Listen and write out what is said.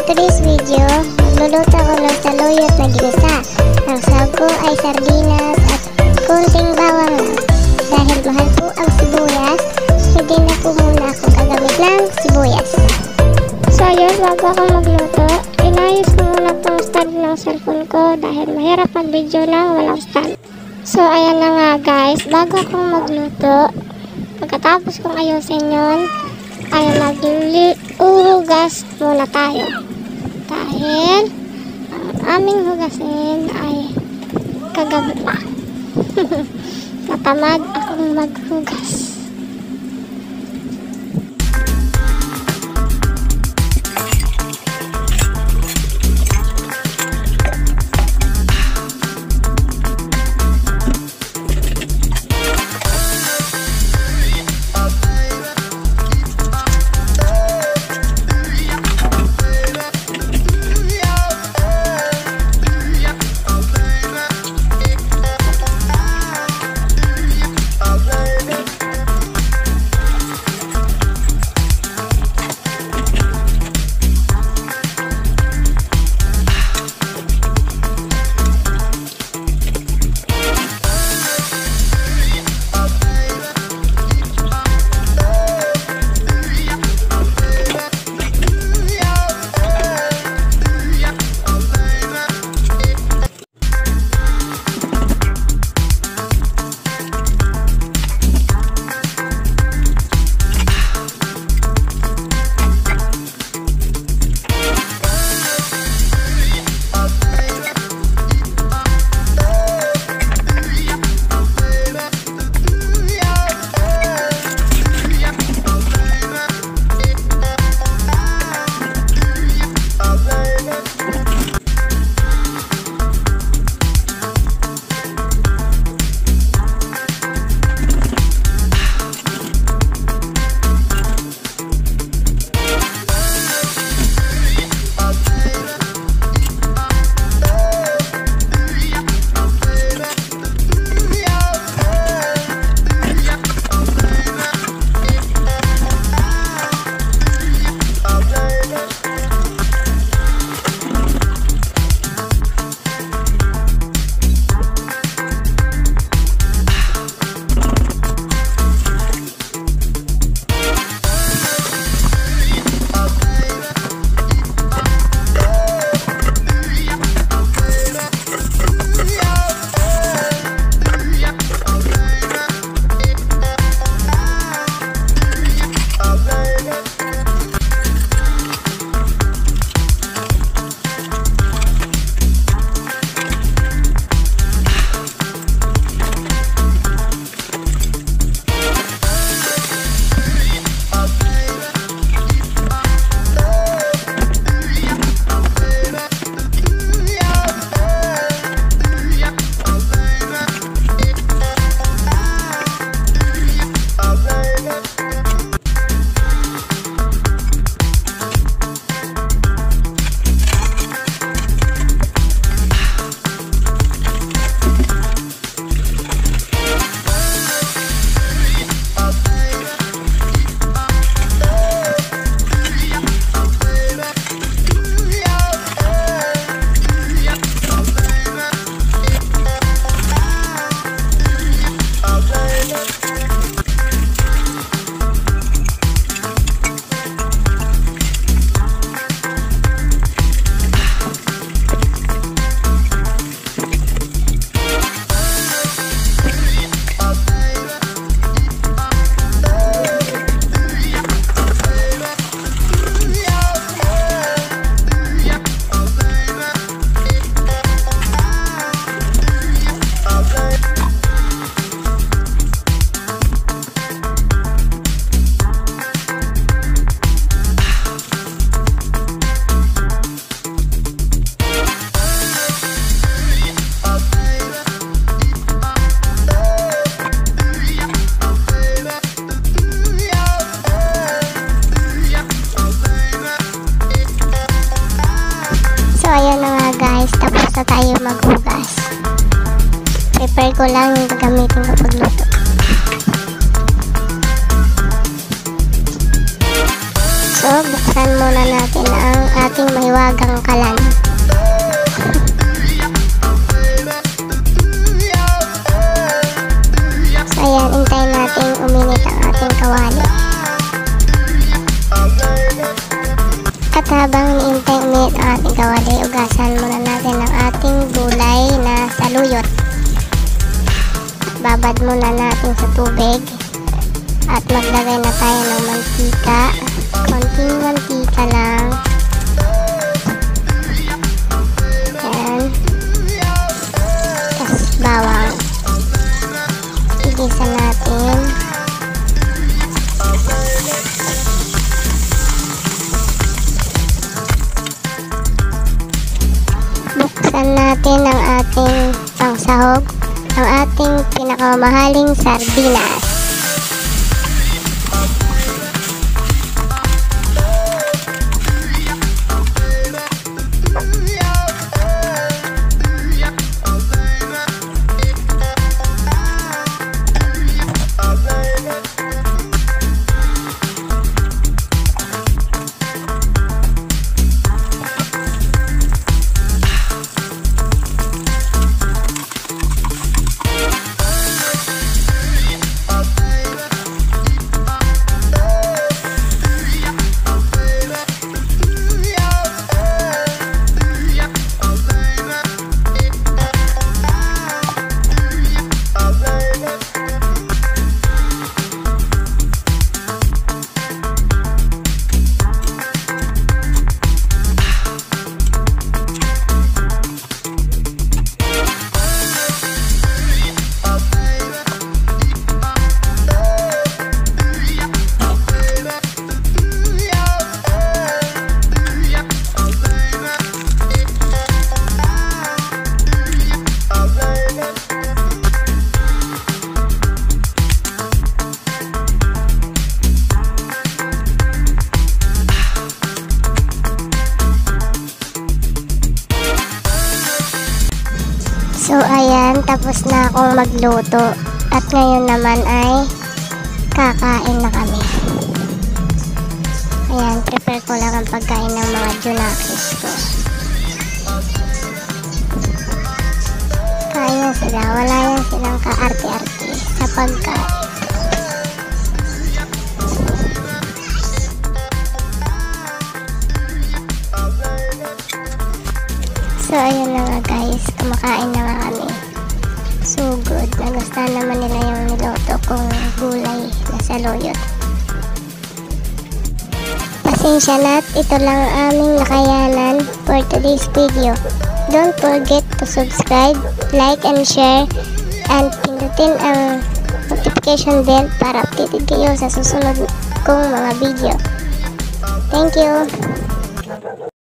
today's video, magluluto ko ng saluyot na ginisa. Ang sahog ko ay sardinas at kunting bawang lang. Dahil mahal po ang sibuyas, hindi na po muna ako gagamit ng sibuyas. So ayun, bago ako magluto, inayos ko muna itong stand ng cellphone ko dahil mahirap mag-video ng walang stand. So ayan na nga guys, bago akong magluto, pagkatapos kong ayusin yun, ay mag-uhugas muna tayo. Dahil ang aming hugasin ay kagabi pa. Natamad akong maghugas. na tayo maghugas. Prepare ko lang yung gagamitin ko pagluto. So So, buksan muna natin ang ating mahiwagang kalan. So, ayan, hintayin natin uminit ang ating kawali. At habang hinihintay uminit ang ating kawali, ugasan muna natin ang ating gulay na saluyot. Babad muna natin sa tubig. At maglagay na tayo ng mantika. Konting mantika lang. Ayan. Tapos bawang. Igisa natin. Buksan natin ang ating pangsahog. Ang ating pinakamamahaling sardinas. So ayan, tapos na akong magluto. At ngayon naman ay kakain na kami. Ayan, prepare ko lang ang pagkain ng mga junakis ko. Kain na sila, wala yan silang kaarte-arte sa pagkain. So ayun na nga guys, kumakain na nga kami. So good, nagustuhan naman nila yung niluto kong gulay na saluyot. Pasensya na at ito lang ang aming nakayanan for today's video. Don't forget to subscribe, like and share, and pindutin ang notification bell para updated kayo sa susunod kong mga video. Thank you!